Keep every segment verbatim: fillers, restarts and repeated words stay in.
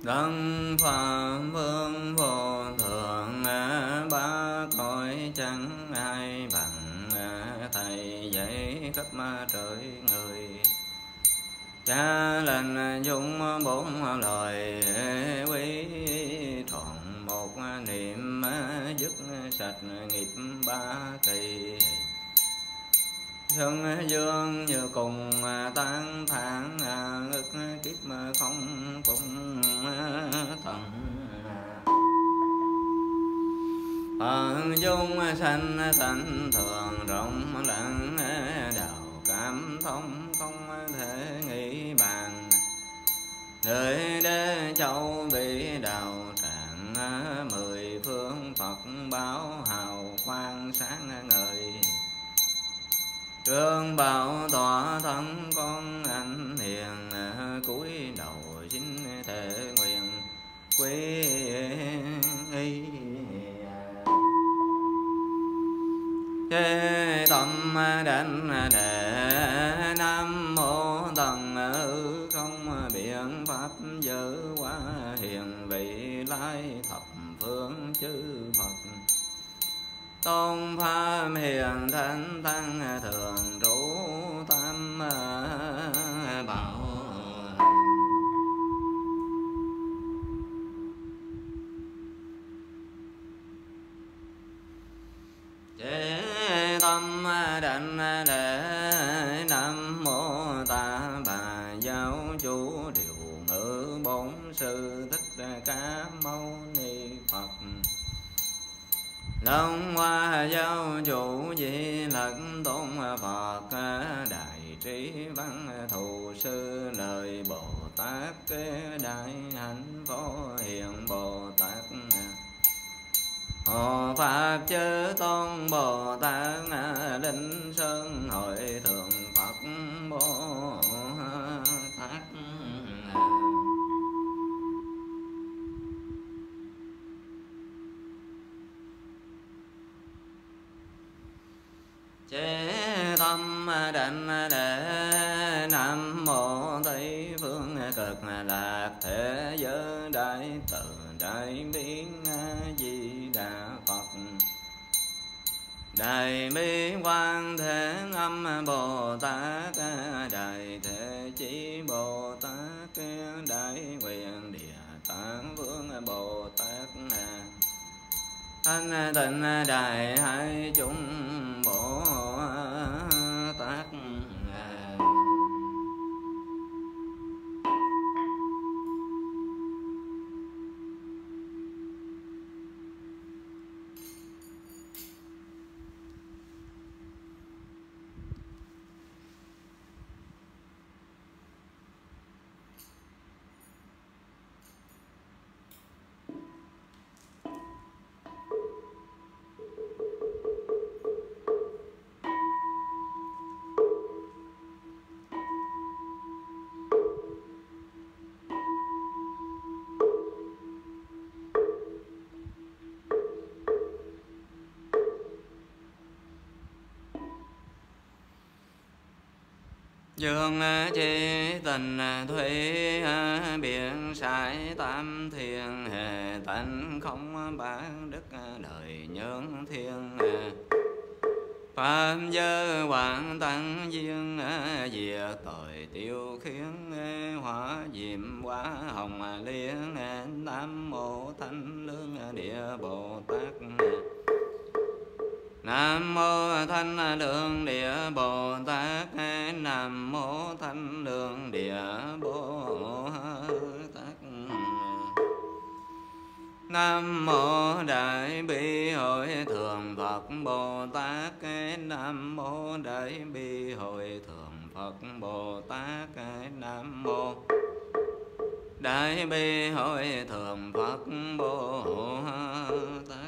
Đấng Phạm Vương vô thượng, ba cõi chẳng ai bằng. Thầy dạy khắp trời người, cha lành dung bốn lời. Quý trọn một niệm, dứt sạch nghiệp ba kỳ. Xuân dương như cùng tán thản, ức kiếp không cùng thần. Phật dung sanh tánh thường, rộng lặng đạo cảm thông không thể nghĩ bàn. Nơi đế châu bị đạo tràng, mười phương Phật báo hào quang sáng ngời. Trương bảo tọa thân con anh hiền, cúi đầu xin thể nguyện quy y. Chế tâm đánh đệ, nam mô tần ư không biện pháp giữ quá hiền vị lai thập phương chư Phật. Tôn pháp hiền thánh tăng thường trụ tam bảo. Chế tâm đảnh lễ, nam mô ta bà giáo chủ điều ngự bổn sư thích ca mâu ni Phật. Long hoa giáo chủ di lặc tôn Phật, đại trí văn thù sư lời Bồ Tát. Đại hạnh phổ hiền Bồ Tát, Hộ Pháp chư tôn Bồ Tát. Linh sơn hội thượng Phật Bồ Tát. Chế tâm đảnh lễ, nam mô Tây phương cực lạc thế giới đại từ đại biến Di Đà Phật. Đại bi quan thế âm Bồ Tát, đại thế chí Bồ Tát, đại nguyện địa tạng vương Bồ Tát. Thanh tịnh đại hai chúng Bồ Tát. Dương chi tình thủy, biển sải tam thiên. Tánh không bán đức đời nhân thiên. Pháp giới hoàng tăng duyên, diệt tội tiêu khiến. Hóa diệm hóa hồng liên, nam mô thanh lương địa Bồ Tát. Nam mô thanh lương địa Bồ Tát. Nam mô thanh lương địa Bồ Tát. Nam mô đại bi hội thượng Phật Bồ Tát. Nam mô đại bi hội thượng Phật Bồ Tát. Nam mô đại bi hội thượng Phật Bồ Tát.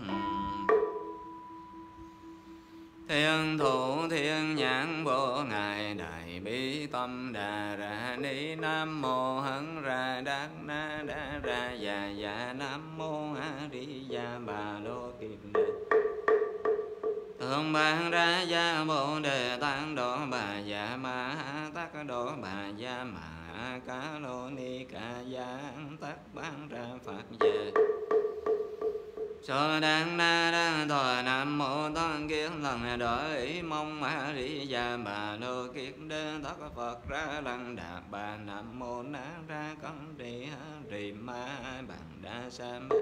Thiên thủ thiên nhãn vô ngài, đại bi tâm đà ra ni. Nam mô hân ra đát na đa ra già già. Nam mô a di đà bà lô kiệt đề. Thượng ban ra gia bồ đề tát độ bà dạ ma tát độ bà dạ ma hạ cá lô ni ca giang tác bán ra Phật về so đan na đan tòa nam mô tăng kiến lần đổi mong ma ri già bà lô kiết đơn tất Phật ra lăng đà bà nam mô na ra con đi rì ma bằng đa sa ma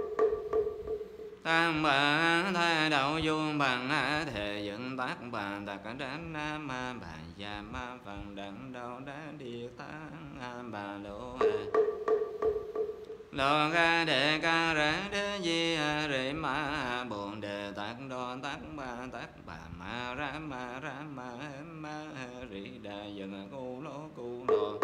tam bà thay đậu du bằng thể dựng tác bà tạc đán nam ma bà già ma phần đặng đâu đã đi tăng bà lô lô ca đề ca ra đế di rì ma bồn đề tác đo tác ba tác bà ma ra ma ra ma ma rì đà dần cu lô cu lô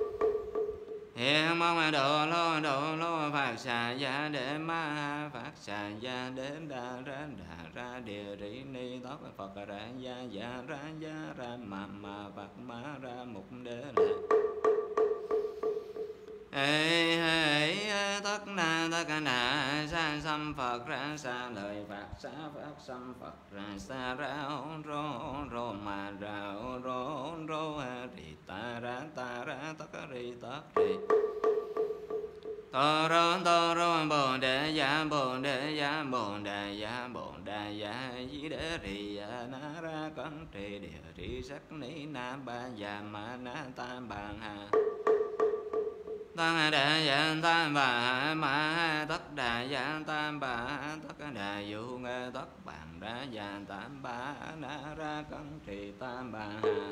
hiện mong độ lô độ lô Phật xà gia đế ma Phật xà gia đế đà ra đà ra địa rỉ ni tóc Phật ra gia gia ra gia ra ma ma Phật ma ra mục đế lệ ê ê tất na tất na sa sam Phật ra xa lời Phật xá Phật sam Phật ra xa ra rô rô ma ra rô rô rì ta ra ta ra tất rì tất rì tô rô tô rô bồ đề ya bồ đề ya bồ đề ya bồ đề ya di đế rì ya na ra con trì địa rì sắc ni na ba ya ma na ta bàn hà tăng đà dạng tam bà ma tất đà dạng tam bà tất đà dụ nghe tất bàn đà dạng tam bà na ra cân trì tam bà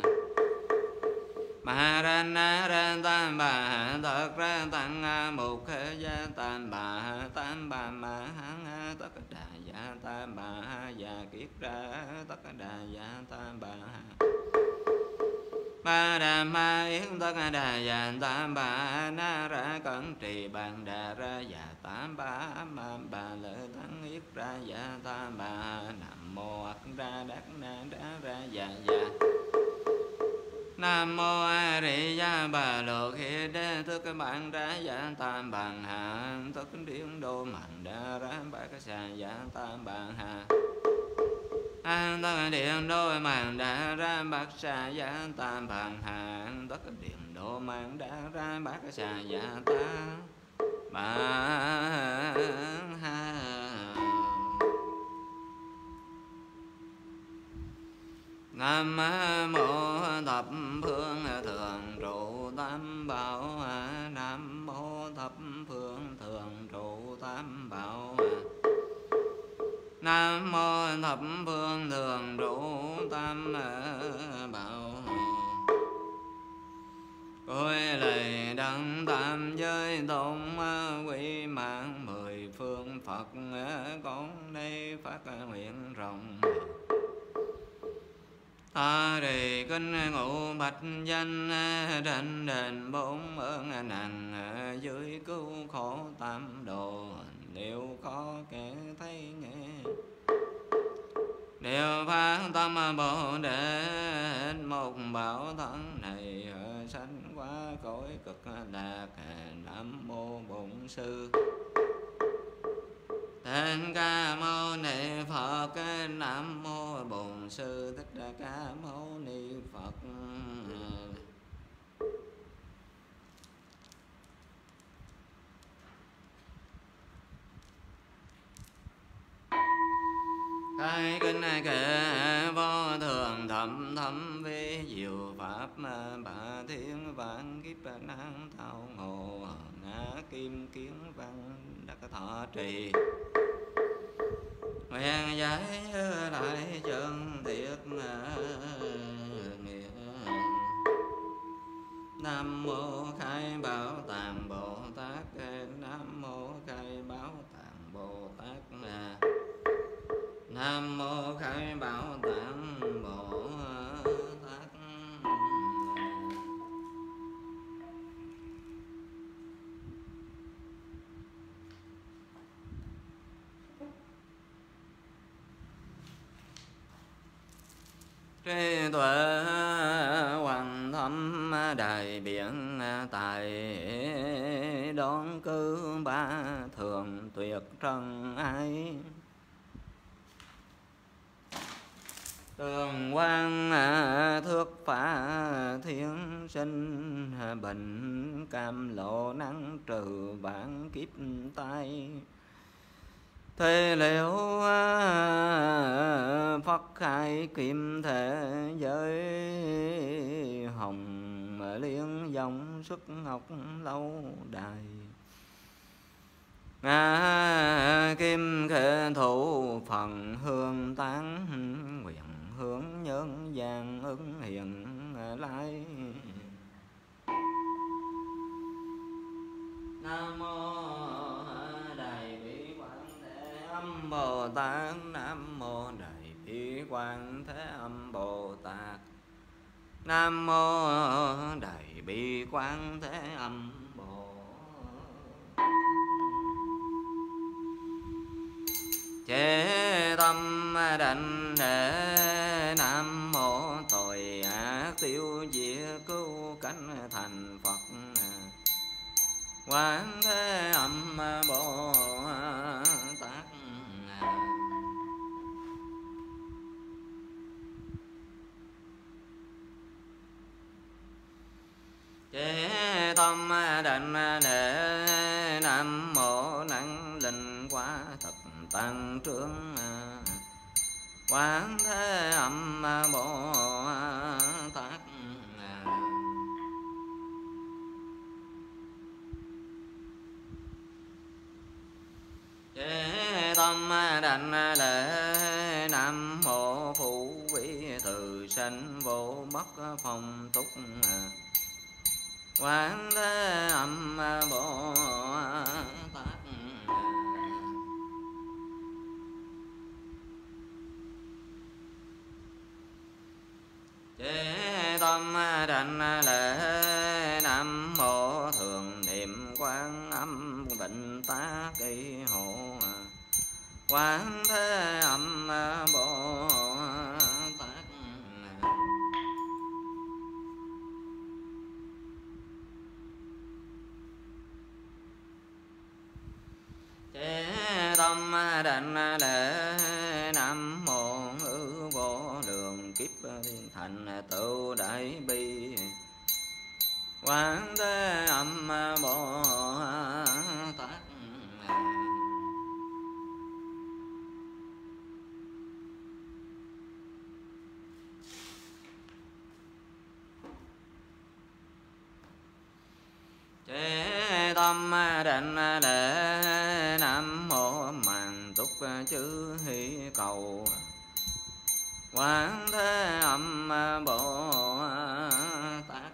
ma ra na ra tam bà tất ra tăng mục khế gia tam bà tam bà ma hăng tất đà dạng tam bà và kiết ra tất đà dạng tam bà ba đà ma yến tất đà dạng tam bà na ra cẩn trì bàn đà ra dạ tam bà ma bà lợi thắng yết ra dạ tam bà nam mô ắt ra đắc na đá ra dạ dạ nam mô a di đà bà lộ khi đế thức bản ra dạ tam bàn hạ thức điển đô mạng đà ra bát xà dạ tam bàn hạ an tất điện đô mạng đà ra bát xà dạ tam bàn hạ tất điện đô mạng đà ra bát xà dạ tam bàn hạ nam mô thập phương thường trụ tam bảo nam mô thập phương thường trụ tam bảo nam mô thập phương thường trụ tam bảo cõi lạy đấng tam giới tôn quý mạng mười phương Phật con đây phát nguyện rộng ta đề kinh ngũ bạch danh trên đền bốn ơn nặng dưới cứu khổ tam đồ liệu khó kẻ thấy nghe đều phát tâm bồ đề một bảo thân này sanh qua cõi cực lạc nam mô bổn sư Thích Ca Mâu Ni Phật. Nam mô Bổn Sư Thích Ca Mâu Ni Phật. Khai kinh kệ vô thường thầm thâm vi diệu pháp bà thiên vạn kiếp năng thao ngộ ngã kim kiến văn đắc thọ trì nguyện giải lại chân thiệt nghĩa. Nam mô Khai Bảo Tạng Bồ Tát. Nam mô Khai Bảo Tạng Bồ Tát. Nam mô Khai Bảo Tạng Bồ Tát. Trí tuệ hoàng thâm đại biển tại đón cư ba thường tuyệt trần ai. tường quan thước phá thiên sinh, bệnh cam lộ nắng trừ vạn kiếp tai. Thế liệu Phật khai kim thể giới, hồng liên dòng xuất ngọc lâu đài. À, kim khê thủ phần hương tán, nguyện hướng nhân gian ứng hiện lai. Nam mô Đại Bi Quán Thế Âm Bồ Tát. Nam mô Đại Bi Quán Thế Âm Bồ Tát. Nam mô Đại Bi Quán Thế Âm Bồ Tát. Chế tâm đảnh lễ, Nam mô tội ác tiêu diệt, cứu cánh thành Phật. Quán Thế Âm Bồ Tát. Chế tâm đảnh lễ, Nam mô năng linh quá thực tăng trưởng. Quán Thế Âm Bồ Tát. Chế tâm đảnh lễ, Nam mô Phù Vi từ sanh vô bất phong túc. Quán Thế Âm Bồ Tát. Chế tâm đảnh lễ, Nam mô thường niệm Quán Âm Tịnh Tác Kỳ Hộ. Quán Thế Âm Bồ Tát. Chế tâm đảnh lễ, Nam mô Ngữ Vô Lượng Kiếp Thiên Thành Tựu Đại Bi. Quán Thế Âm Bồ Tát. Chế tâm đảnh lễ, Nam mô Màn Túc Chư Hỷ Cầu. Quán Thế Âm Bồ Tát.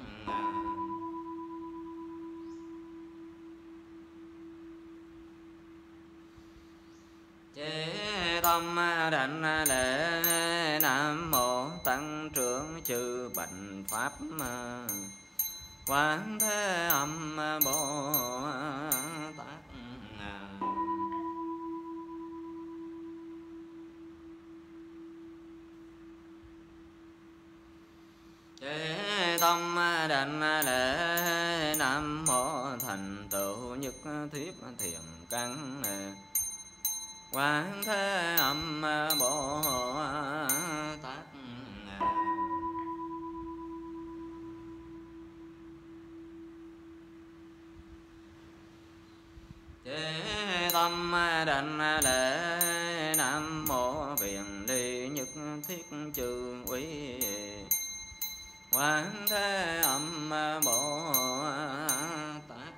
Chế tâm đảnh lễ, Nam mô Tăng Trưởng Chư Bạch Pháp. Quán Thế Âm Bồ Tát. Chế tâm đảnh lễ, Nam mô Thành Tựu Nhất Thiết Thiện Căn. Quán Thế Âm Bồ Tát. Chế tâm đảnh lễ, Nam mô Viện Ly Nhất Thiết Chư Úy. Quán Thế Âm Bồ Tát.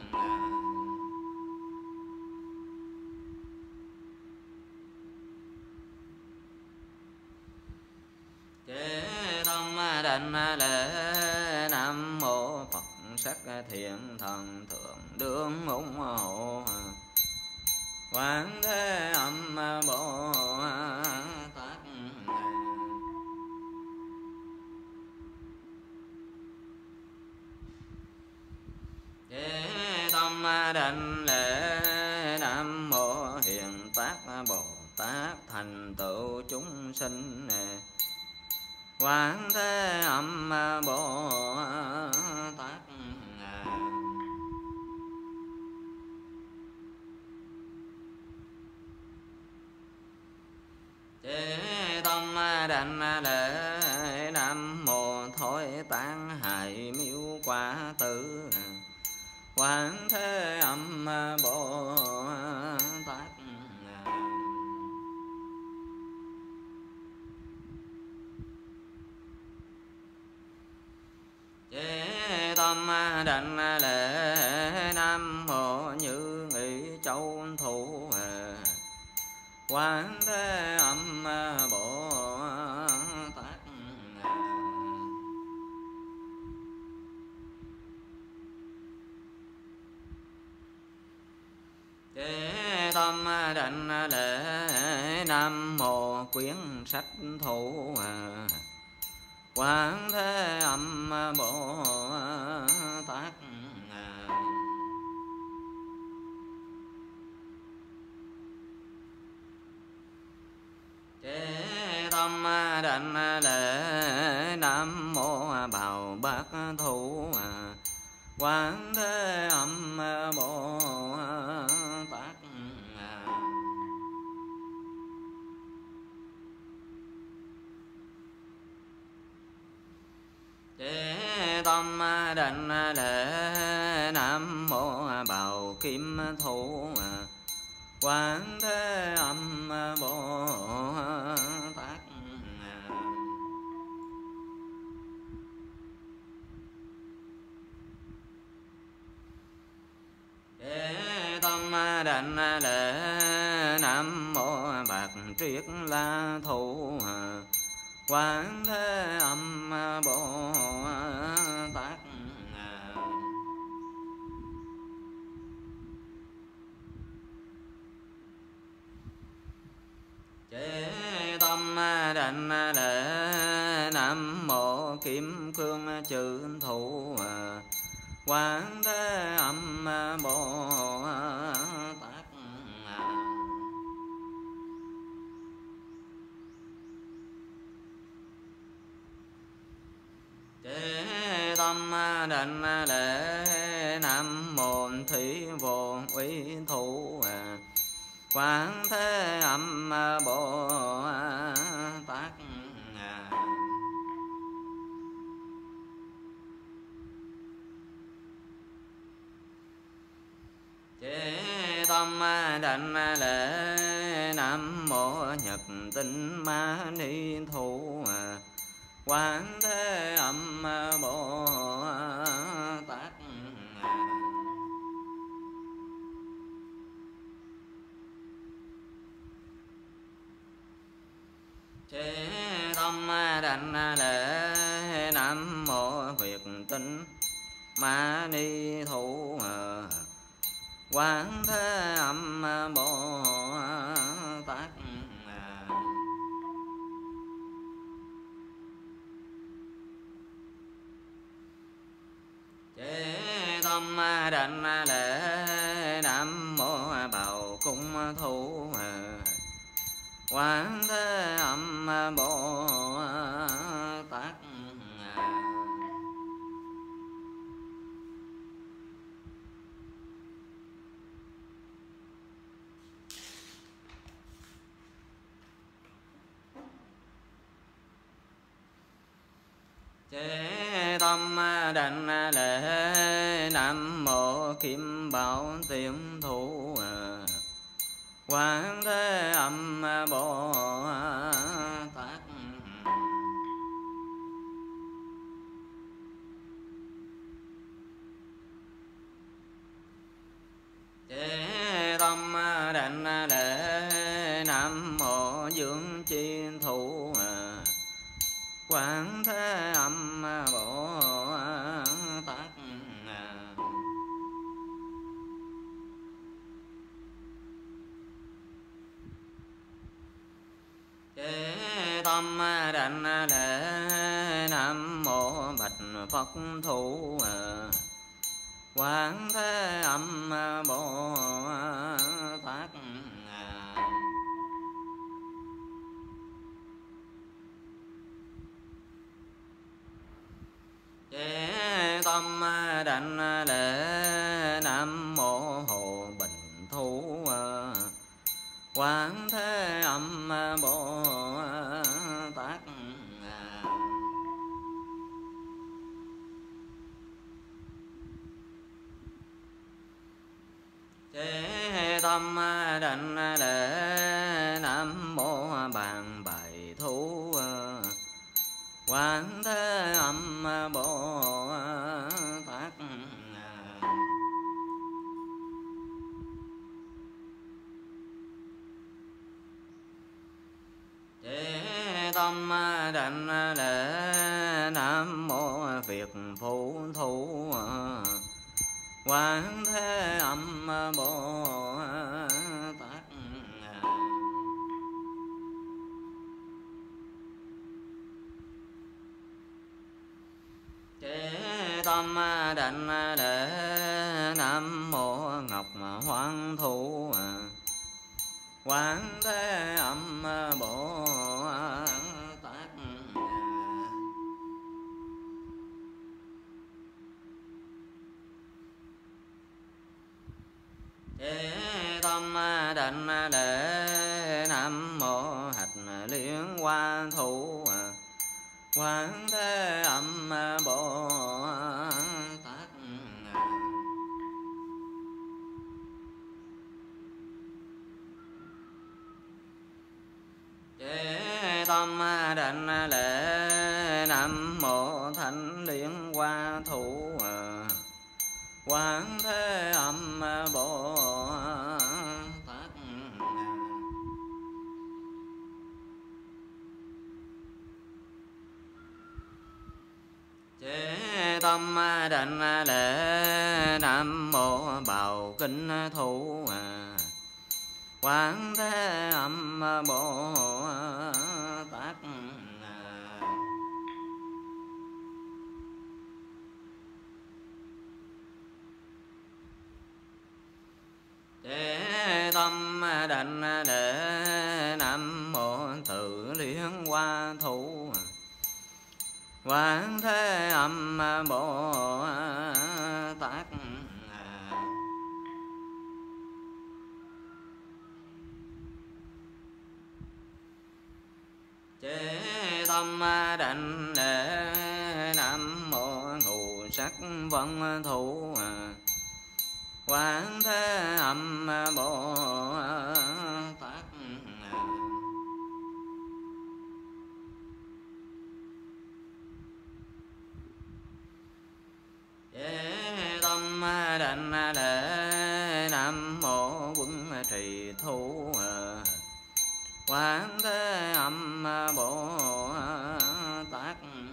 Chế tâm đảnh lễ, Nam mô Phật Sắc Thiện Thần Thượng Đương ủng hộ. Quán Thế Âm Bồ Tát. Chế tâm đảnh lễ, Nam mô Hiện Tác Bồ Tát thành tựu chúng sinh. Quán Thế Âm Bồ Tát. Chế tâm đảnh hội tán hại miêu quả tử Quán Thế Âm Bồ Tát. Chế tâm đảnh lễ Nam Mô Như Ý Châu Thủ Quán Thế Âm Bồ Tát. Chế tâm đảnh lễ Nam Mô Quyển Sách Thủ Quán Thế Âm Bồ Tát. Chế tâm đảnh lễ Nam Mô Bào Bát Thủ Quán Thế Âm Bồ Tát. Chế tâm đảnh lễ Nam Mô Bào Kim Thủ Quán Thế Âm Bồ Tát. Chế tâm đảnh lễ Nam Mô Bạc Triết La Thủ Quán Thế Âm Bồ Tát. Chế tâm đảnh lễ Nam Mô Kim Cương Chư Thủ Quán Thế Âm Bồ Tát. Chế tâm đảnh lễ Nam Mô Thủy Vô Uy Thủ Quán Thế Âm Bồ Tát. Chế tâm đảnh lễ Nam Mô Nhật Tinh Ma Ni Thủ Quán Thế Âm Bồ Tát. Chế tâm đảnh lễ Nam Mô Huyệt Tinh Ma Ni Thủ Quán Thế Âm Bồ Tát. Chế tâm đảnh lễ Nam Mô Bào Cung Thủ Quán Thế Âm Bồ Tát. Chế tâm đảnh lễ Nam Mô Kim Bảo Tiệm Thủ Quán Thế Âm Bồ Tát. Chế tâm đảnh lễ Nam Mô Dương Chi Thủ Quán Thế Âm Bồ Tát. Chế tâm đảnh lễ Nam Mô Bạch Phật Thủ Quán Thế Âm Bồ Tát. Chế tâm đảnh lễ Nam Mô Hồ Bình Thủ Quán Thế Âm Bồ Tát. Chế tâm đảnh lễ nam mô bàn bài thú Quán Thế Âm Bồ Tát. Chế tâm đảnh lễ nam mô Việt Phụ Thủ Quán Thế Âm Bồ Tát. Chế tâm đảnh lễ nam mô Ngọc Hoang Thủ Quán Thế Âm Bồ Tát. Chế tâm đảnh lễ nam mô Hạch Liên Hoa Thủ Quán Thế Âm Bồ Tát. Chế tâm đảnh lễ nam mô Thanh Liên Hoa Thủ Quán Thế Âm Bồ Tát. Chế tâm đảnh lễ nam mô Bào Kinh Thủ Quán Thế Âm Bồ Tát. Chế tâm đảnh lễ nam mô Tự Liên Hoa Thủ Quán Thế Âm Bồ Tát. Chế tâm đảnh lễ nam mô Ngũ Sắc Vân Thủ Quán Thế Âm Bồ Tát. Chế tâm đảnh lễ nam mô Quân Trì Thủ Quán Thế Âm Bồ Tát.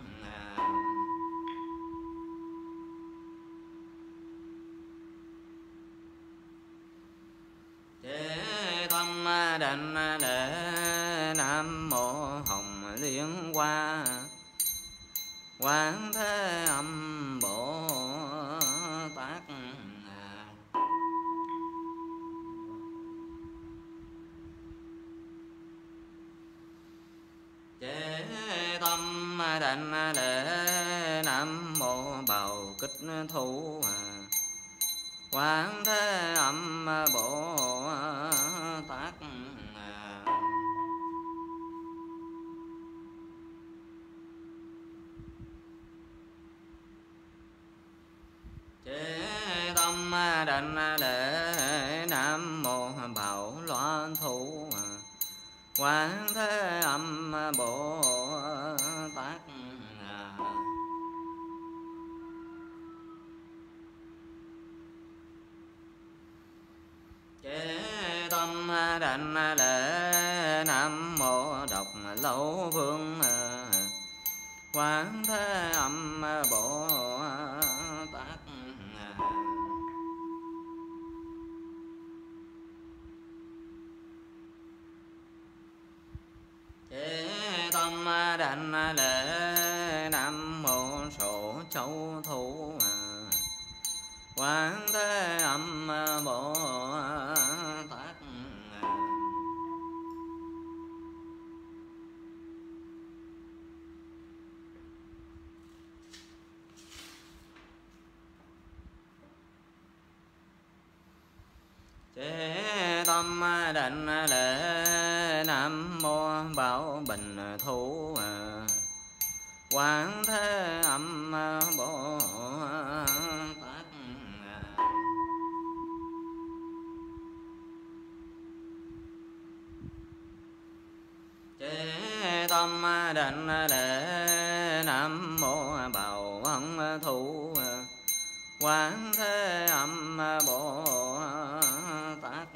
Chế tâm đảnh lễ nam mô Hồng Liên Hoa Quán Thế Âm Bồ Tát. Chế tâm đảnh lễ nam mô Bào Kích Thủ Quán Thế Âm Bồ Tát. Chế tâm đảnh lễ nam mô Bảo Loan Thủ Quán Thế Âm Bồ Tát. Chế tâm đảnh lễ nam mô Độc Lâu Vương Quán Thế Âm Bồ Tát. Chế tâm đảnh lễ nam mô Sổ Châu Thủ Quán Thế Âm Bồ Tát. Chế tâm đảnh lễ nam mô Bảo Bình Thủ Quán Thế Âm Bồ Tát. hận thù Quán Thế Âm Bồ Tát.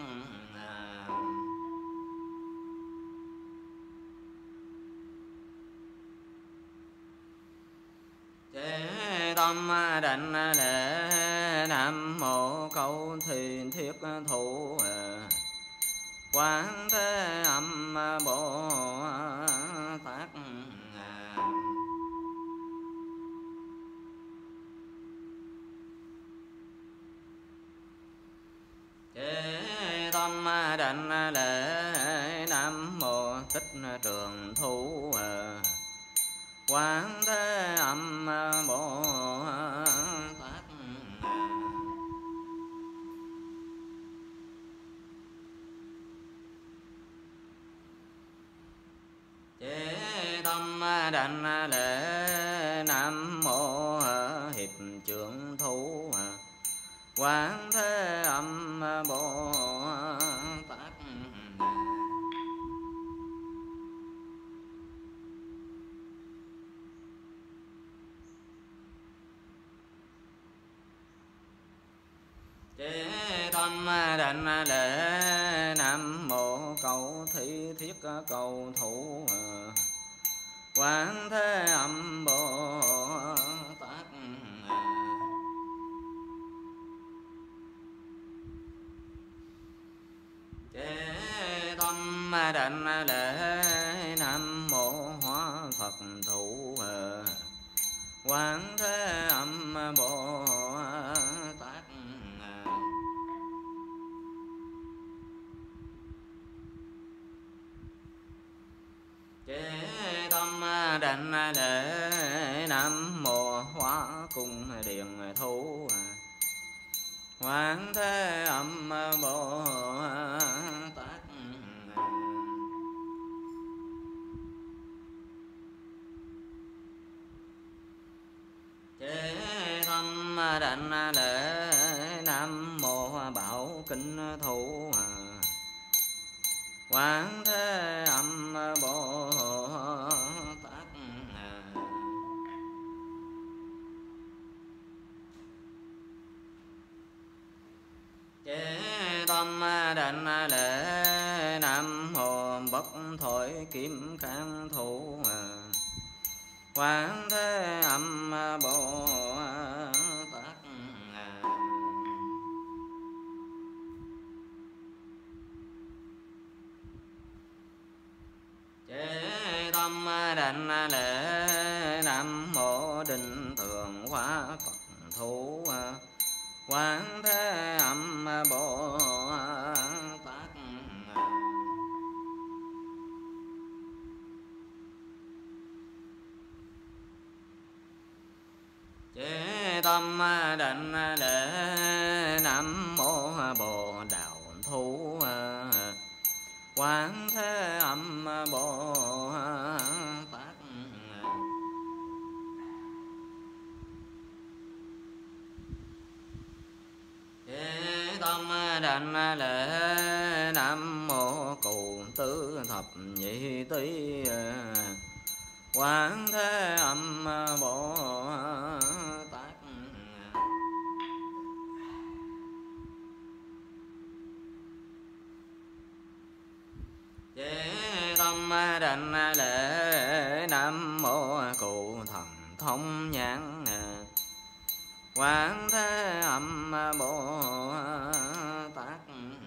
Chế tâm đảnh lễ Nam Mô Câu Thiền Thiết Thủ Quán Thế Âm Bồ Tát. Chế tâm đảnh lễ Nam Mô Tích Trường Thủ Quán Thế Âm Bồ Tát. Chế tâm đảnh lễ Nam Mô Hiệp Trưởng Thủ Quán Thế Âm Bồ Tát. Chế tâm đảnh lễ Nam Mô Cầu Thi Thiết Cầu Thủ Quán Thế Âm Bồ Tát. Chế tâm đảnh lễ Nam Mô Hóa Phật Thủ Quán Thế Âm Bồ Tát. Chế tâm đảnh lễ Nam Mô Hóa Cung Điện Thủ Quán Thế Âm Bồ Tát. Chế tâm đảnh lễ Nam Mô Bảo Kinh Thủ Quán Thế Âm Bồ Tát. Chế tâm đảnh lễ Nam Mô Bất Thổi Kim Cang Thủ Quán Thế Âm Bồ Tát. Chế tâm đảnh lễ Nam Mô Định Thường Hóa Phật Thủ Quán Thế Âm Bồ Tát. Chế tâm đảnh lễ Nam Mô Bồ Đạo Thủ Quán Thế Âm Bồ Tát. Chế tâm đảnh lễ Nam Mô Cụ Tứ Thập Nhị Tí Quán Thế Âm Bồ Tát. Chế tâm đảnh lễ Nam Mô Cụ Thần Thông Nhãn Quán Thế Âm Bồ Tát.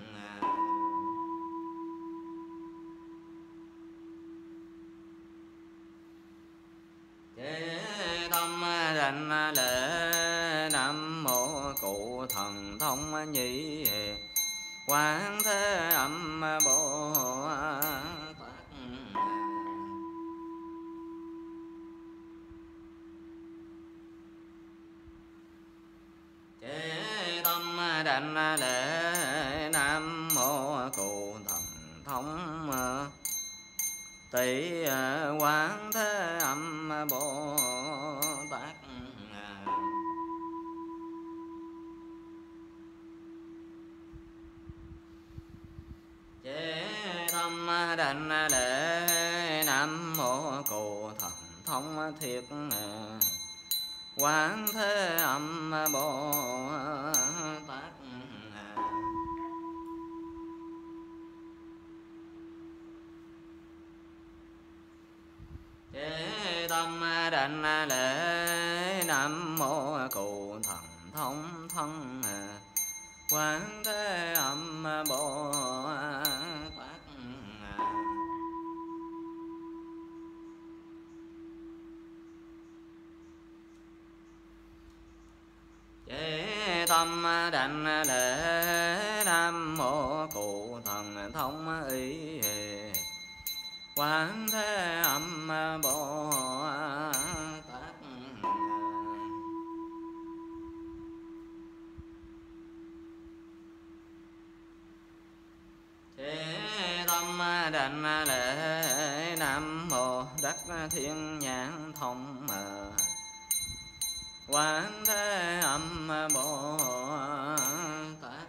Chế tâm đảnh lễ Nam Mô Cụ Thần Thông Nhĩ Quán Thế Âm Bồ Tát. Chế tâm đảnh lễ Nam Mô Cụ Thần Thông Tỷ Quán Thế Âm Bồ Tát. Chế tâm đảnh lễ Nam Mô Cụ Thần Thông Thiết Quán Thế Âm Bồ Tát. Chế tâm đảnh lễ Nam Mô Cụ Thần Thông Thân Quán Thế Âm Bồ Tát. Chế tâm đảnh lễ Nam Mô Cụ Thần Thông Ý Quán Thế Âm Bồ Tát. Chế tâm đảnh lễ Nam Mô Đắc Thiên Nhãn Thông Quán Thế Âm Bồ Tát.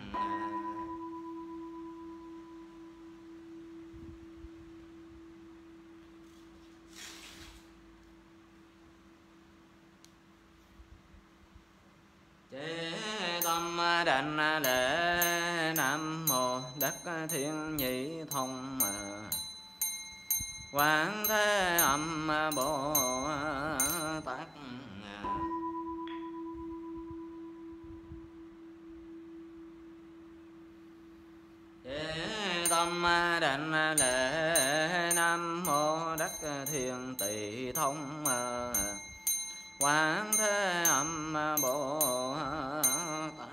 Chế tâm đảnh lễ Nam Mô Đắc Thiên Nhị Thông Quán Thế Âm Bồ Tát. Chế tâm đảnh lễ Nam Mô Đắc Thiên Tỳ Thông Quán Thế Âm Bồ Tát.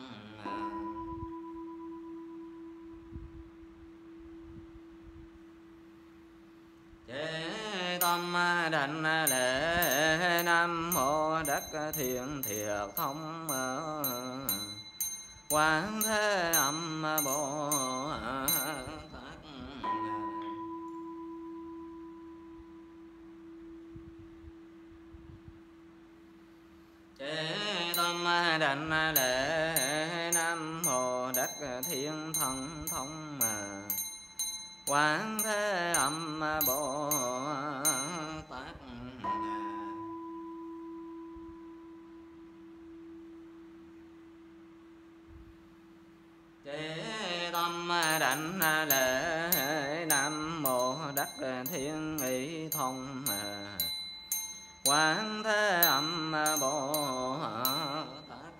Chế tâm đảnh lễ Nam Mô Đắc Thiên Thiệt Thông Quán Thế Âm Bồ Tát. Chế tâm đảnh lễ Nam Mô Đắc Thiên Thần Thông Quán Thế Âm Bồ Tát. Chế tâm đảnh lễ Nam Mô Đắc Thiên Ý Thông Quán Thế Âm Bồ Tát.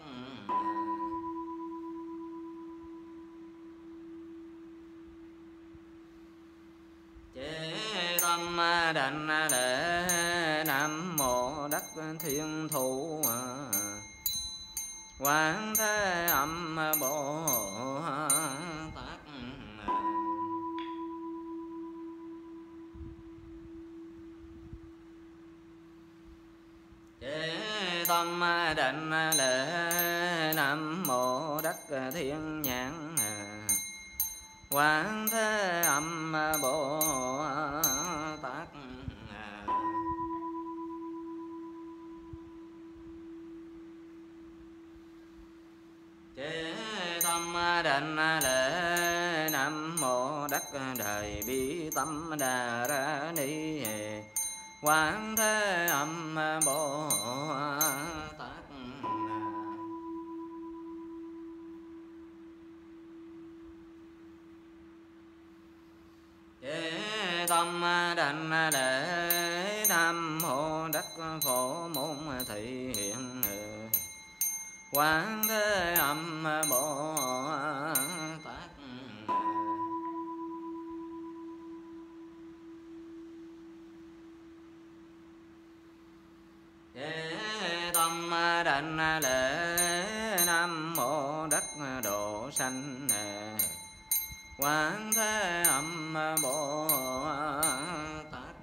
Chế tâm đảnh lễ Nam Mô Đắc Thiên Thụ Quán Thế Âm Bồ Tát. Chế tâm đảnh lễ Nam Mô Đắc Thiên Nhãn Quán Thế Âm Bồ Tát. Chế tâm đảnh lễ Nam Mô Đắc Đại Bi Tâm Đà Ra Ni Quán Thế Âm Bồ Tát. Chế tâm đảnh lễ Nam Mô Đắc Phổ Môn Thị Hiện Quán Thế Âm Bồ Tát. Chế tâm đảnh lễ Nam Mô Đắc Độ Sanh Quán Thế Âm Bồ Tát.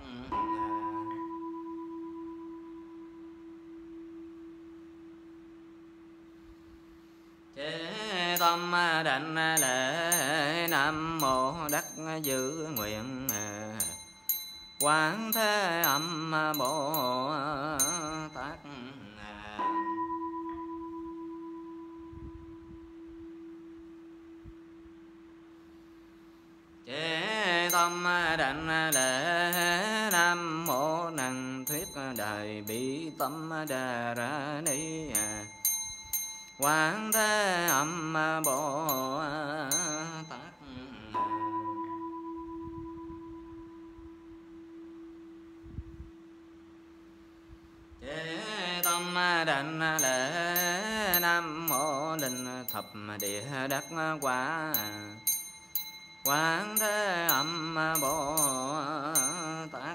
Chế tâm đảnh lễ Nam Mô Đắc Giữ Nguyện Quán Thế Âm Bồ Tát. Chế tâm đảnh lễ Nam Mô Năng Thuyết Đại Bi tâm đà ra ni, Quán Thế Âm Bồ Tát. Chế tâm đảnh lễ Nam Mô Linh Thập Địa Đắc Quả, Quán Thế Âm Bồ Tát.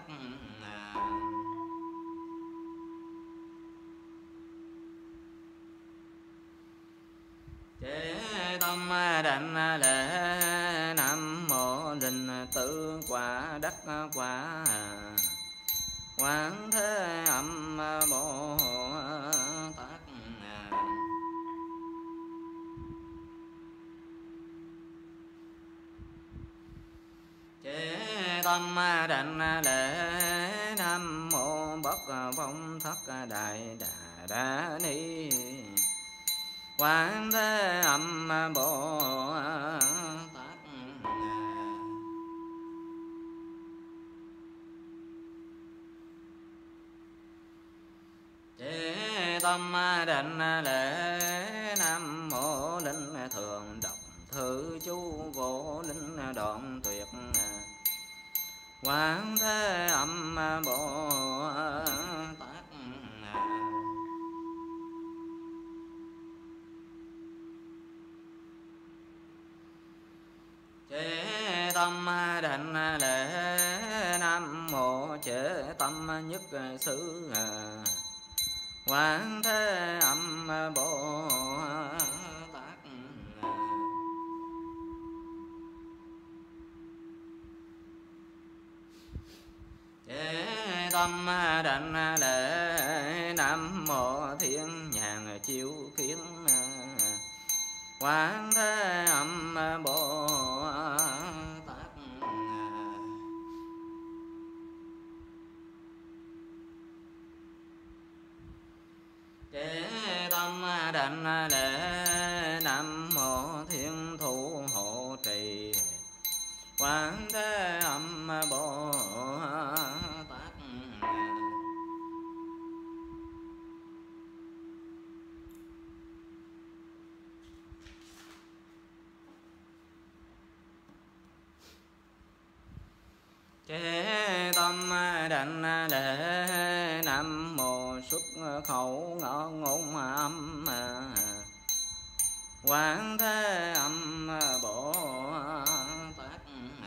Chế tâm đảnh lễ Nam Mô Linh Tử Quả Đắc Quả, Quán Thế Âm Bồ Tát. Chế tâm đảnh lễ Nam Mô Bất Vong Thất Đại Đà Đa Ni, Quán Thế Âm Bồ Tát. Chế tâm đảnh lễ Nam Mô Linh Thường Độc Thư Chú Vô Linh Đoạn Tuyệt, Quán Thế Âm Bồ Tát. Chế tâm đảnh lễ Nam Mô Chế Tâm Nhất Xứ, Quán Thế Âm Bồ Tát. Chế tâm đảnh lễ Nam Mô Thiên Nhàn Chiếu Kiến, Quán Thế Âm Bồ Tát. Chế tâm đảnh lễ Nam Mô Thiên Thủ Hộ Trì, Quán Thế Âm Bồ Tát. Chế tâm đảnh lễ Nam Mô Xuất Khẩu Ngôn Âm, Quán Thế Âm Bồ Tát.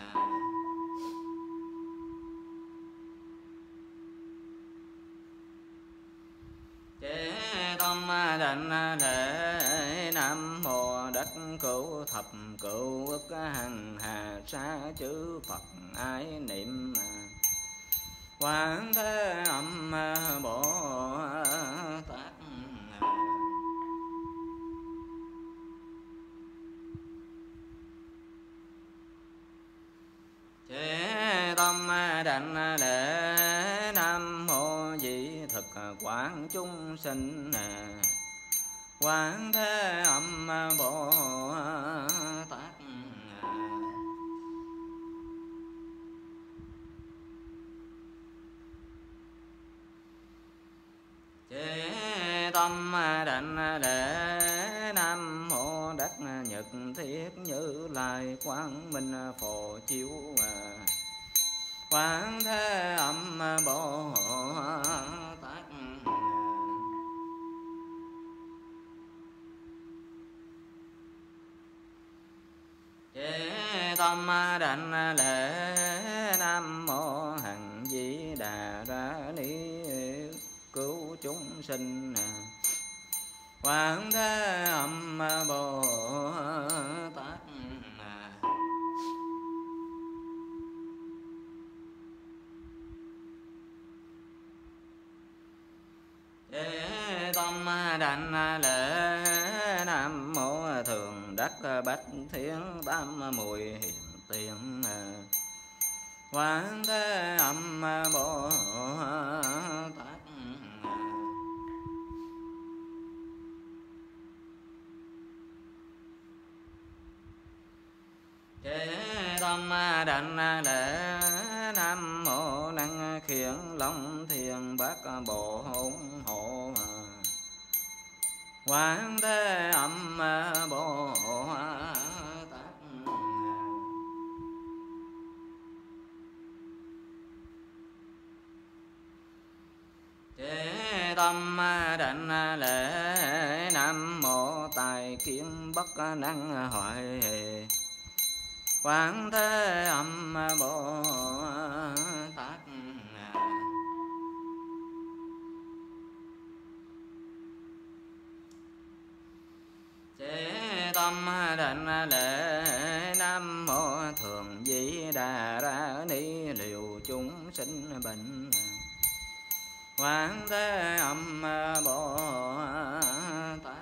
Chế tâm đảnh lễ Nam Mô Đất Cửu Thập Cửu Ức Hằng Hà Sa Chư Phật Ái Niệm, Quán Thế Âm Bồ Tát. Chế tâm đảnh lễ Nam Mô Di Thực Quán Chúng Sinh, Quán Thế Âm Bồ Tát. Chế tâm đảnh lễ Nam Mô Đắc Nhật Thiết Như Lai Quang Minh Phổ Chiếu, Quán Thế Âm Bồ Tát. Chế tâm đảnh lễ Nam Mô Hằng Di Đà Ra Ni, Cứu chúng sinh, Quán Thế Âm Bồ Tát. Chế tâm đảnh lễ Nam Mô Thường Đắc Bách Thiên Tam Mùi Hiện Tiền, Quán Thế Âm Bồ Tát. Chế tâm đảnh lễ Nam Mô Năng Khiển Long Thiền Bát Bộ Hồn Hộ Quán Thế Âm Bồ Tát. Chế tâm đảnh lễ Nam Mô Tài Kiến Bất Năng Hoại. Quán Thế Âm Bồ Tát. Chế tâm đảnh lễ Nam Mô Thường Di Đà Ra Ni Liều chúng sinh bệnh. Quán Thế Âm Bồ Tát.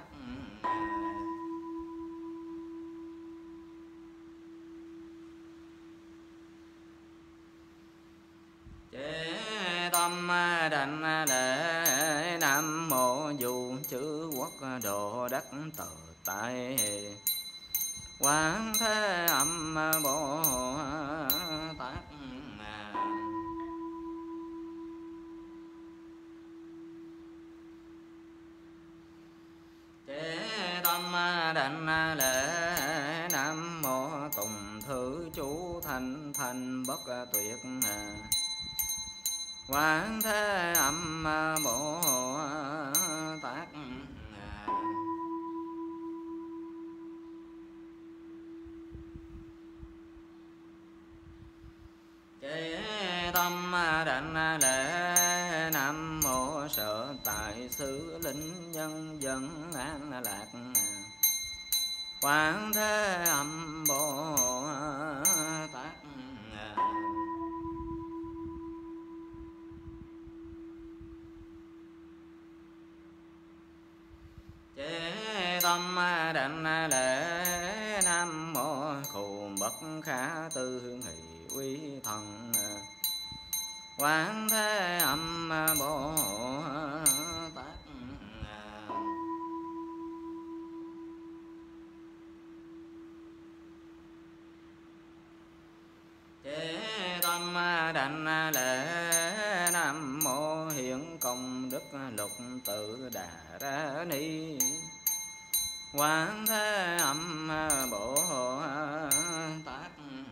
Chế tâm đảnh lễ Nam Mô Dù Chư Quốc Độ Đắc Tự Tại. Quán Thế Âm Bồ Tát. Chế tâm đảnh lễ Nam Mô Tùng Thứ Chú Thanh Thanh Bất Tuyệt. Quán Thế Âm Bồ Tát. Chế tâm đảnh lễ Nam Mô Sở Tại Xứ Linh Nhân Dân An Lạc. Quán Thế Âm Bồ Tát. Chế tâm đảnh lễ Nam Mô Khù Bất Khả Tư Nghị Uy Thần. Quán Thế Âm Bồ Tát. Chế tâm đảnh lễ Nam Mô Hiện Công Đức Lục Tự Đà Ra Ni. Quán Thế Âm Bồ Tát.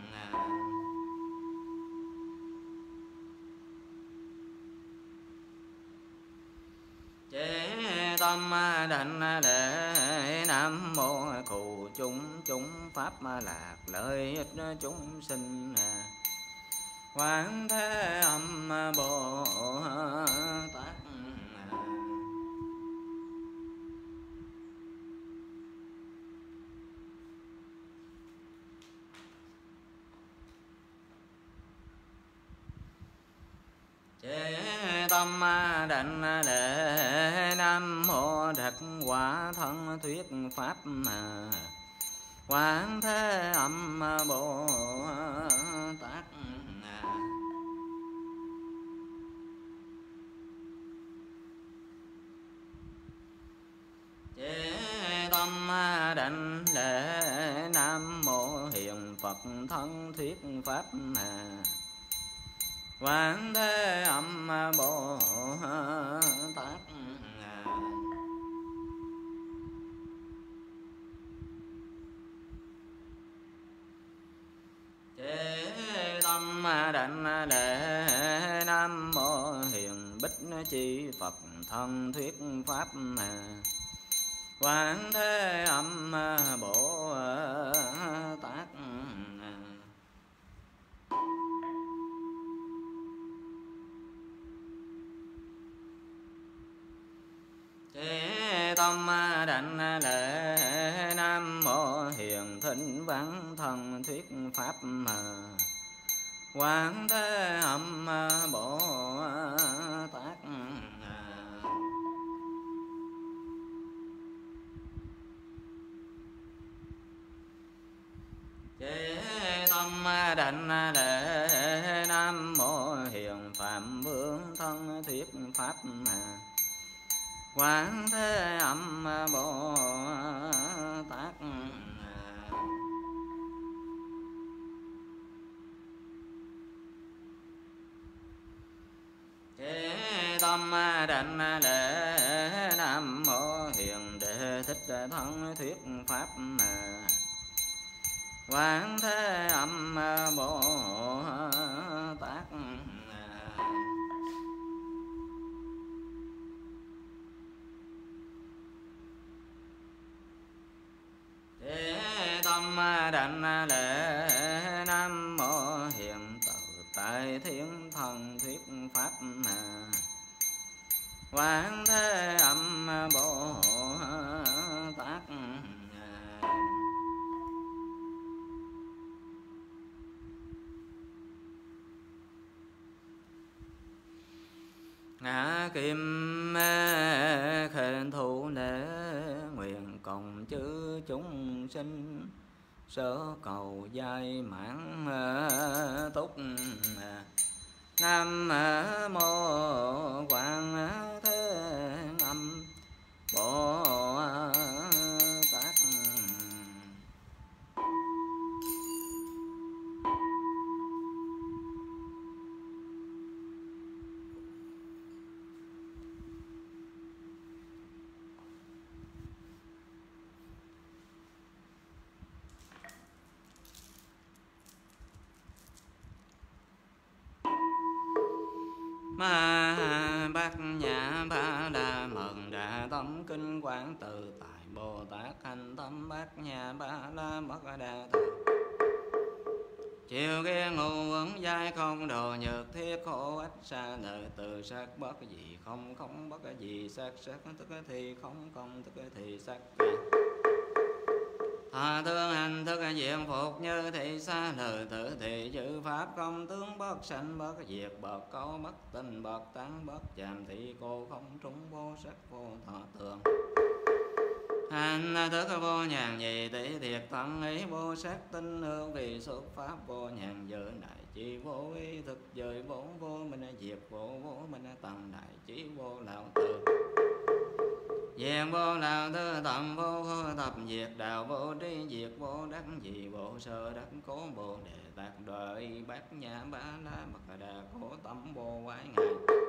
Chế tâm đảnh lễ Nam Mô Cụ Chúng Chúng Pháp Lạc Lợi Ích Chúng Sinh. Quán Thế Âm Bồ Tát. Chế tâm đảnh lễ Nam Mô Đắc Quả Thân Thuyết Pháp. Quán Thế Âm Bồ Tát. Chế tâm đảnh lễ Nam Mô Hiền Phật Thân Thuyết Pháp. Quán Thế Âm Bồ Tát. Chế tâm đảnh lễ Nam Mô Hiền Bích Chi Phật Thân Thuyết Pháp. Quán Thế Âm Bồ Tát. Chế tâm đảnh lễ Nam Mô Hiền Thính Vắng Thân Thuyết Pháp. Quán Thế Âm Bồ Tát. Chế tâm đảnh lễ Nam Mô Hiền Phạm Vương Thân Thuyết Pháp. Quán Thế Âm Bồ Tát. Chế tâm đảnh lễ Nam Mô Hiền Đệ đích thân thuyết pháp Quán Thế Âm Bồ Tát. Thế tâm đảnh lễ Nam Mô Hiện Tự Tại Thiên Thần Thuyết Pháp Quán Thế Âm Bồ Tát. Ngã Kim Khên Thủ Lễ nguyện cùng chư chúng sinh sở cầu giai mãn túc. Nam Mô Quán Thế Âm Bồ Tát. Ma Bát Nhã Ba La Mật Đa Tâm Kinh Quán Tự Tại Bồ Tát Hành Tâm Bát Nhã Ba La Mật Đa Tâm. Chiều kia ngũ ứng giai không đồ nhược thiết khổ ách xa lời từ sắc bất gì không không bất gì sắc sắc tức thì không không tức thì sắc. Tha thương hành thức diện phục như thị xa lời tử thị chữ pháp không tướng bất sanh bất diệt bất câu bất tình bất tán bất chạm thị cô không trúng vô sắc vô thọ tường. Hành thức vô nhàn nhị tỷ thiệt thân ý vô sắc tinh hương vì xuất pháp vô nhàn giới đại chi vô ý thực giới vô vô minh diệt vô vô minh tăng đại trí vô lão tử. Diện vô lão tư tầm vô tập diệt đạo vô tri diệt vô đắc dị vô sơ đắc cố bồ đề tạc đời bát nhã ba la mật đà cố tâm vô quái ngài.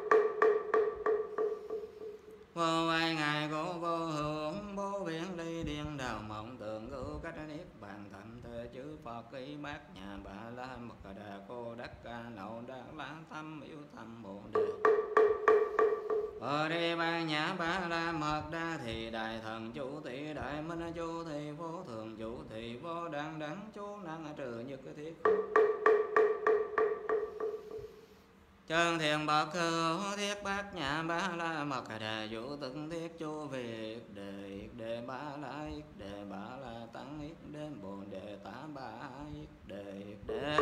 Vô ai ngài cố vô hưởng vô biển ly điên đào mộng tượng cứu cách niết bàn thành thế chư Phật ý bát nhà bà la mật đà cô đắc ca lậu đa la tâm yếu tâm bồ đề. Bồ đề bát nhã ba la mật đa thì đại thần chủ tỷ đại minh chủ thì vô thường chủ thì vô đăng đẳng chú năng trừ nhất thiết. Chân thiền bậc hữu thiết bát nhã ba la mật đà vũ từng thiết chu việc đề yết đề ba la yết đề ba la tăng yết đến bồ đề tá ba yết đề yết đề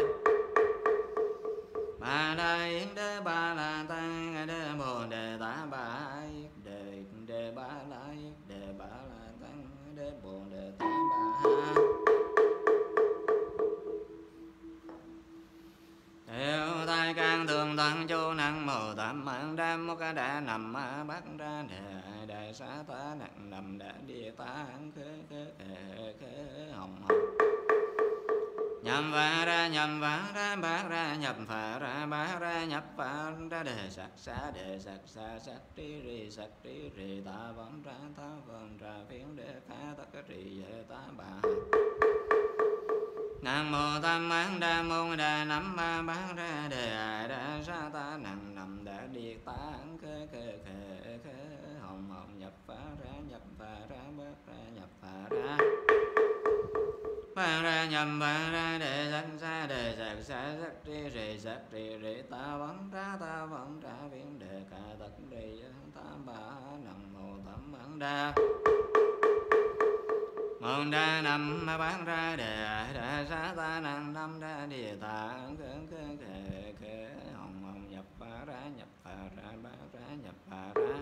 ba la yết đề ba la tăng đề bồ đề tá ba yết đề yết đề ba la yết đề ba la tăng đề bồ đề tá ba. Đều tai can thường tăng chu năng màu tam mạng đam mô ca đà nằm bát ra đề đại xá tá nặng nằm đã địa tá khế khế khế khế hồng hồng. Nhầm phá ra nhầm phá ra bát ra nhập phá ra bát ra nhập phá ra đề sắc xá đề sắc xá sắc tri ri sắc tri ri ta vấn ra ta vấn ra phiến đề khá tất trì về ta bà. Nam mô tam mán đa môn đà nắm ba bát ra đề ai đa sa ta nặng nằm đã địa tá khế khế khế khế hồng hồng nhập phá ra nhập phá ra bát ra nhập phá ra bát ra nhập phá ra đề sắc xa đề sắc xa sắc tri rì sắc tri rì ta vấn ra ta vấn ra viên đề ca tất rì ta ba nặng mô tam mán đa môn đa năm bát ra đề đa sa ta năng năm đa địa ta khế khế khế khế hồng hồng nhập phá ra nhập phá ra bát ra nhập phá ra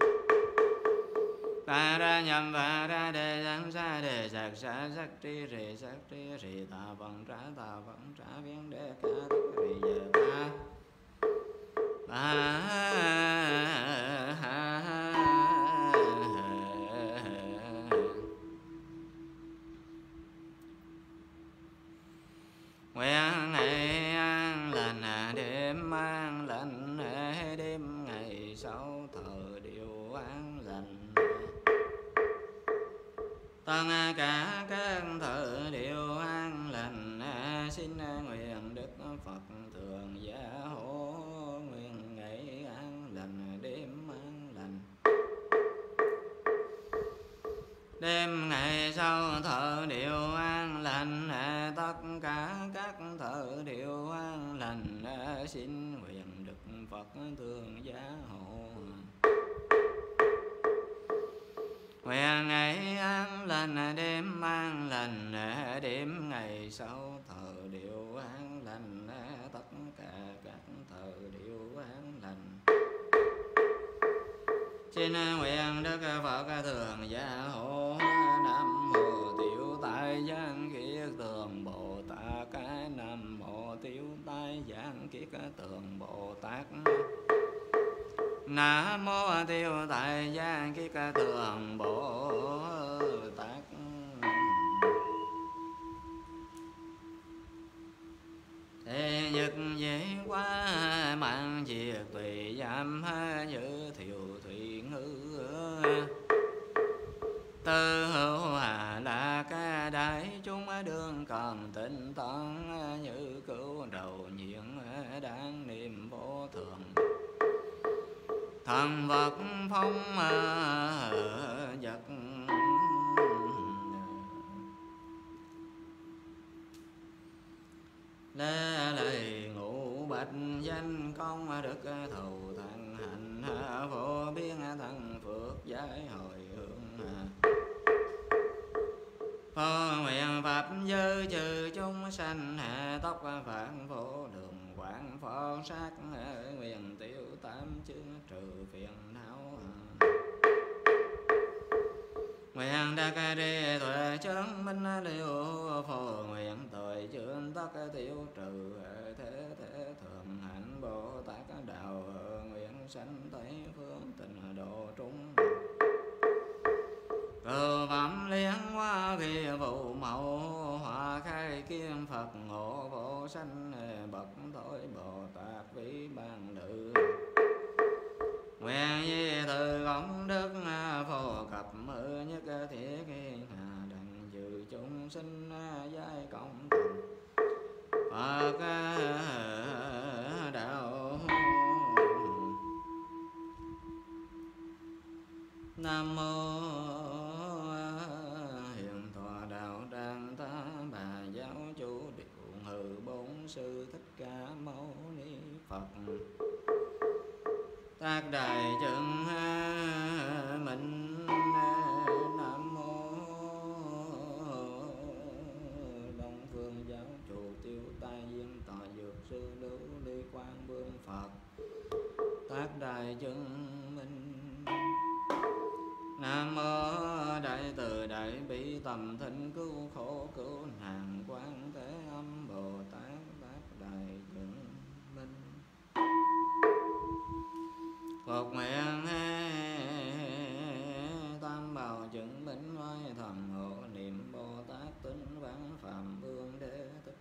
ta ra nhập phá ra đề sắc xa đề sắc xa sắc tri rì sắc tri rì ta vẫn ra ta vẫn ra viên đề ca tất rì giờ ta ba. Nguyện ngày an lành đêm an lành đêm ngày sau thờ điều an lành. tất cả các thợ đều an lành, xin nguyện Đức Phật thường gia hộ, nguyện ngày an lành đêm an lành. Đêm ngày sau thợ đều an lành, tất cả các thợ đều an lành, xin nguyện Đức Phật thường gia hộ. Nguyện ngày an lành đêm an lành, đêm ngày sau thờ đều an lành, tất cả các thờ đều an lành. Xin nguyện Đức Phật thường gia hộ. Nam mô Tiểu Tai Giang Kiết Tường Bồ Tát. Nam mô Tiểu Tai Giang Kiết Tường Bồ Tát. Nam mô Tiêu Tại Giang Kiết Tường Bồ Tát. Thế nhật dễ quá mạng diệt tùy giam, như thiều thủy ngữ tư hữu hà là ca đại chúng đương cần tinh tấn, như cứu đầu nhiễn đáng niệm vô thường. Thần vật phong vật lê lời ngũ bạch danh công, đức thù thằng hạnh vô biên thằng phước giải hồi hương. Phó nguyện pháp dư trừ chúng sanh, tóc vạn vô đường quảng phó sát, nguyện tiêu tam chứng trừ phiền não. Nguyện đắc đi tuệ chứng minh liễu, phổ nguyện tội chương tất tiêu trừ, thế thế thường hạnh Bồ Tát đạo, nguyện sanh tây phương tịnh độ trung. Cờ phẩm liên hoa kỳ vụ mẫu, hòa khai kiên Phật ngộ vô sanh, bậc thối Bồ Tát vĩ ban lự. Nguyện di từ công đức phổ cập mơ nhất thiết hà đành dự chúng sinh giai cộng thành Phật đạo. Nam mô Hiền Thọ Đạo Tràng Ta Bà Giáo Chủ Điều Hư Bốn Sư Thích Ca Mâu Ni Phật. Tác đại chứng minh. Nam mô Đông Phương Giáo Chủ Tiêu Tai Viên Tọa Dược Sư Lưu Ly Quang Vương Phật. Tác đại chứng minh. Nam mô Đại Từ Đại Bi Tầm Thịnh Cứu Khổ Cứu Nạn Quán Thế Âm Bồ Tát. Tác đại chứng minh. Phật nguyện tam bảo chứng minh, oai thần hộ niệm Bồ Tát tinh văn Phạm Vương Đế Tích.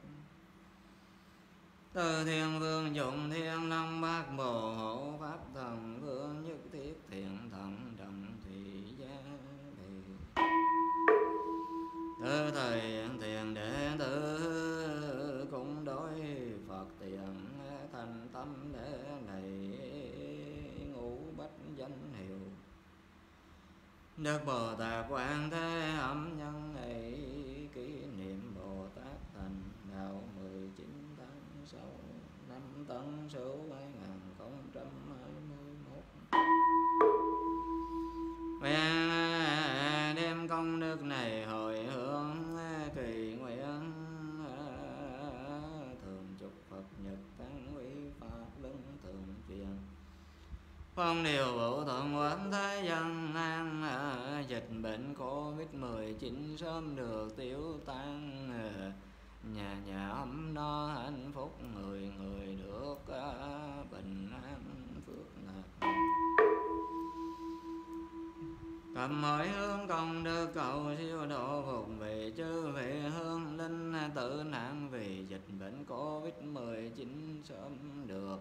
Từ Thiên Vương dụng Thiên Long Bát Bồ hộ Pháp Thần Vương nhất thiết thiện thần đồng thị gia thị. Từ thời thiền đệ tử cũng đối Phật tiền thành tâm để này ngũ bách danh hiệu. Đức Bồ Tát Quan Thế Âm nhân ấy kỷ niệm Bồ Tát thành đạo mười chín tháng sáu năm Tân Sửu hai nghìn không trăm hai mươi mốt. Nguyện đem công đức này hồi hướng kỳ nguyện thường chúc Phật nhật tăng quý pháp lưng thường truyền. Phong điều vụ thuận quán thế dân an, dịch bệnh Covid mười chín sớm được tiêu tan. Nhà nhà ấm no hạnh phúc, người người được bình an phước lạc. Cầm hỏi hướng công đức cầu siêu độ phục về chư vị hương linh tử nạn, vì dịch bệnh Covid mười chín sớm được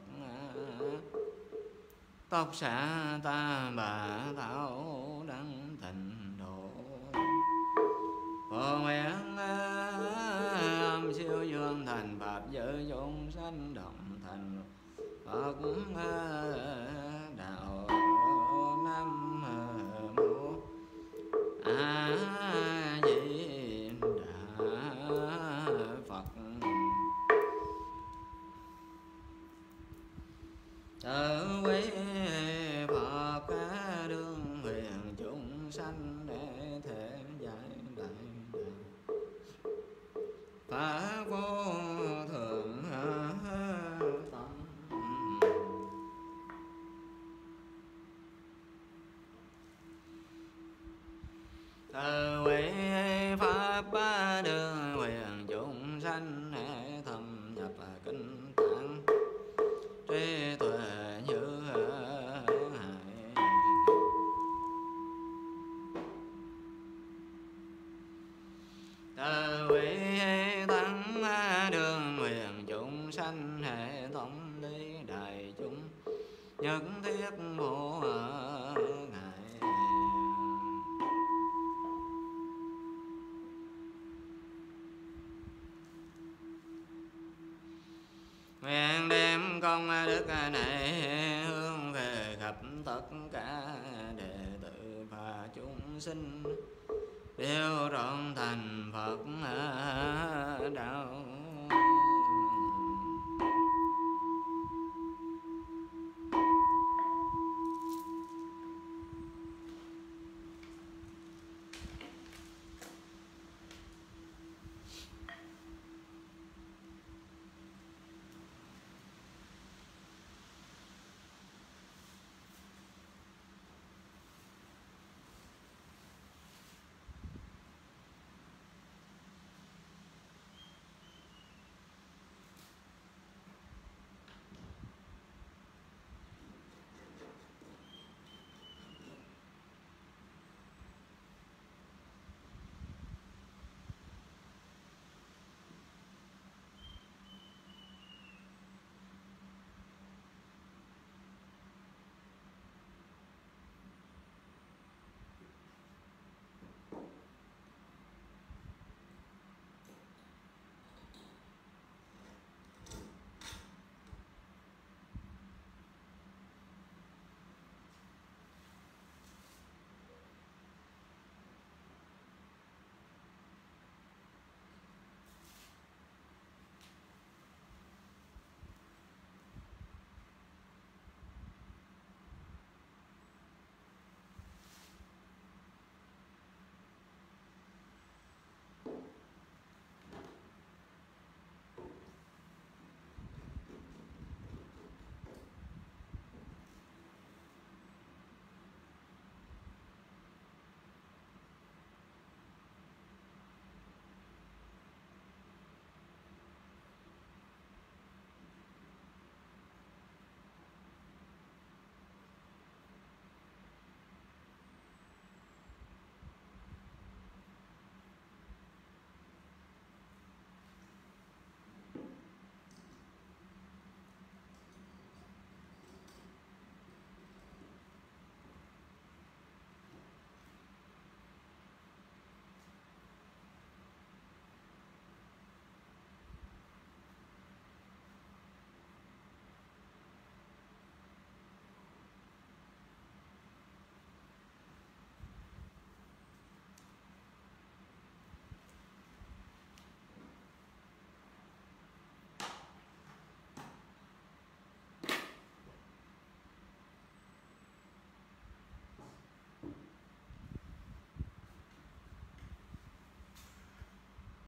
tóc xạ ta bà thảo đăng thành độ. tổng đạo nam mô A Di Đà Phật. Tự quý Phật đương huyền chúng sanh để thể giải đại đạo Pháp vô thượng tâm. Tự quý Pháp đương huyền chúng sanh để thâm nhập kinh tạng trí tuệ như hải. Tự quý tăng đường huyền chúng sanh hệ thống lý đại chúng nhất thiết vô ngại. Nguyện đem công đức này hướng về khắp tất cả đệ tử và chúng sinh đều trọn thành